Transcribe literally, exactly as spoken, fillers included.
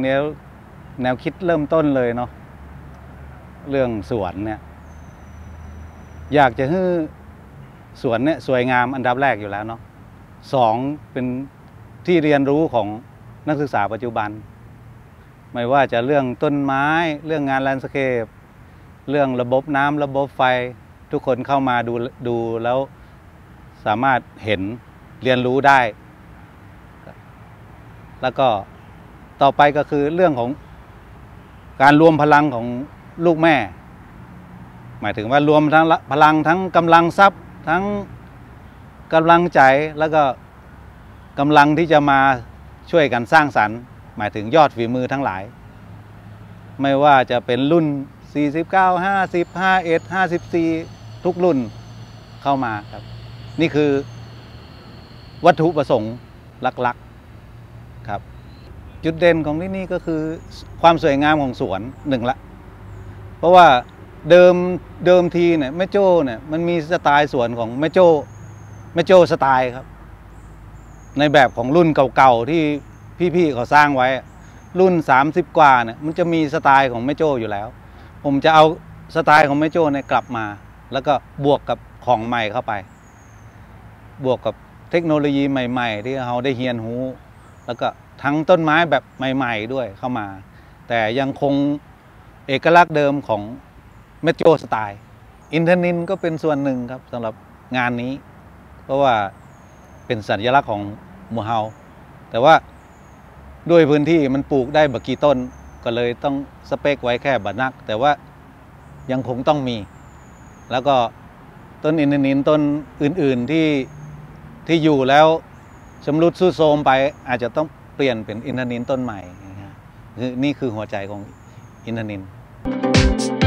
ๆแนวแนวคิดเริ่มต้นเลยเนาะเรื่องสวนเนี่ยอยากจะให้สวนเนี่ยสวยงามอันดับแรกอยู่แล้วเนาะสองเป็นที่เรียนรู้ของนักศึกษาปัจจุบันไม่ว่าจะเรื่องต้นไม้เรื่องงานแลนด์สเคปเรื่องระบบน้ำระบบไฟทุกคนเข้ามาดูดูแล้วสามารถเห็นเรียนรู้ได้แล้วก็ต่อไปก็คือเรื่องของการรวมพลังของลูกแม่หมายถึงว่ารวมทั้งพลังทั้งกำลังทรัพย์ทั้งกำลังใจแล้วก็กำลังที่จะมาช่วยกันสร้างสรรค์หมายถึงยอดฝีมือทั้งหลายไม่ว่าจะเป็นรุ่นสี่สิบเก้า ห้าสิบ ห้าสิบเอ็ด ห้าสิบสี่ทุกรุ่นเข้ามาครับนี่คือวัตถุประสงค์หลักๆครับจุดเด่นของที่นี่ก็คือความสวยงามของสวนหนึ่งละเพราะว่าเดิมเดิมทีเนี่ยแม่โจ้เนี่ยมันมีสไตล์สวนของแม่โจ้แม่โจ้สไตล์ครับในแบบของรุ่นเก่าๆที่พี่ๆเขาสร้างไว้รุ่นสามสิบกว่าเนี่ยมันจะมีสไตล์ของแม่โจ้อยู่แล้วผมจะเอาสไตล์ของแม่โจ้เนี่ยกลับมาแล้วก็บวกกับของใหม่เข้าไปบวกกับเทคโนโลยีใหม่ๆที่เราได้เรียนรู้แล้วก็ทั้งต้นไม้แบบใหม่ๆด้วยเข้ามาแต่ยังคงเอกลักษณ์เดิมของแม่โจ้สไตล์อินทนิลก็เป็นส่วนหนึ่งครับสำหรับงานนี้เพราะว่าเป็นสัญลักษณ์ของหมู่เฮาแต่ว่าด้วยพื้นที่มันปลูกได้บักกี่ต้นก็เลยต้องสเปคไว้แค่บัดนักแต่ว่ายังคงต้องมีแล้วก็ต้นอินทนิลต้นอื่นๆที่ที่อยู่แล้วชำรุดทรุดโทรมไปอาจจะต้องเปลี่ยนเป็นอินทนิลต้นใหม่นี่คือหัวใจของอินทนิล